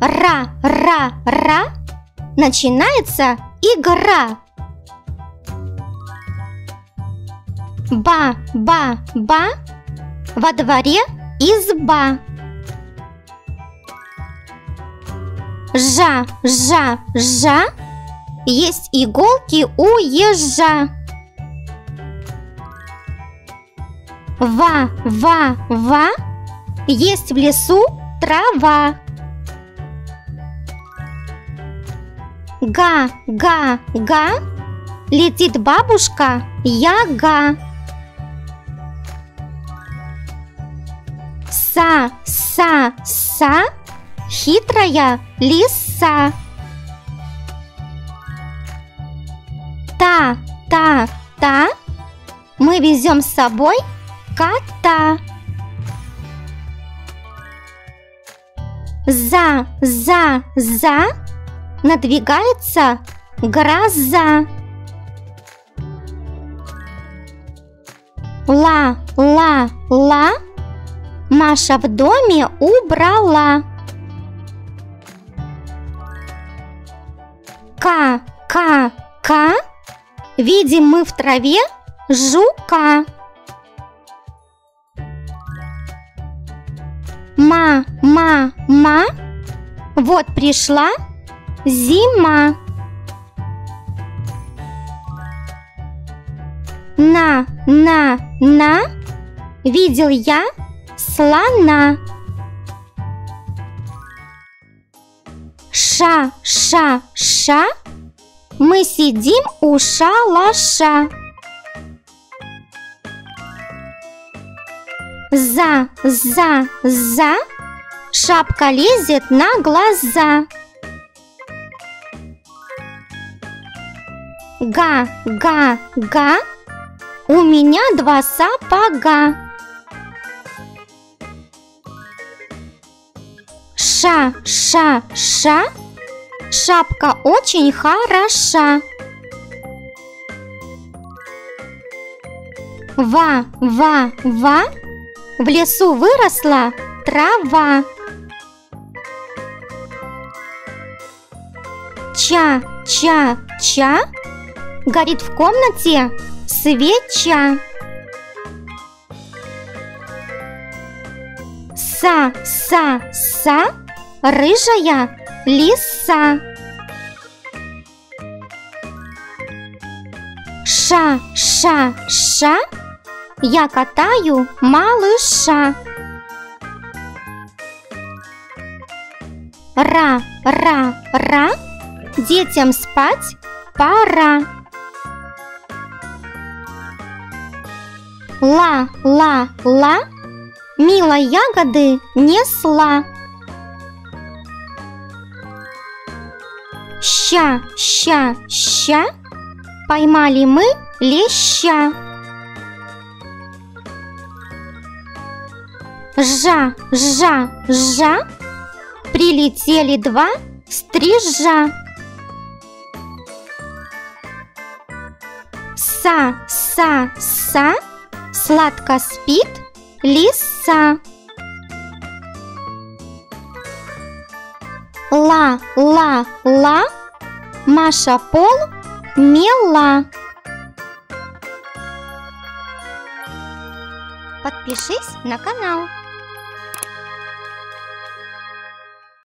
ра, начинается игра. Ба, во дворе изба. Жа, есть иголки у ежа. Ва, есть в лесу трава. Га, летит бабушка Яга. Са, хитрая лиса. Та, мы везем с собой кота. За, надвигается гроза. Ла, Маша в доме убрала. Ка, видим мы в траве жука. Ма, вот пришла зима. На, видел я слона. Ша, мы сидим у шалаша. За, шапка лезет на глаза. Га, у меня 2 сапога. Ша, шапка очень хороша. Ва, в лесу выросла трава. Ча, горит в комнате свеча. Са, рыжая лиса. Ша, я катаю малыша. Ра, детям спать пора. Ла, мила ягоды несла. Ща, поймали мы леща. Жа, прилетели 2 стрижа. Са, сладко спит лиса. Ла, Маша пол мела. Подпишись на канал.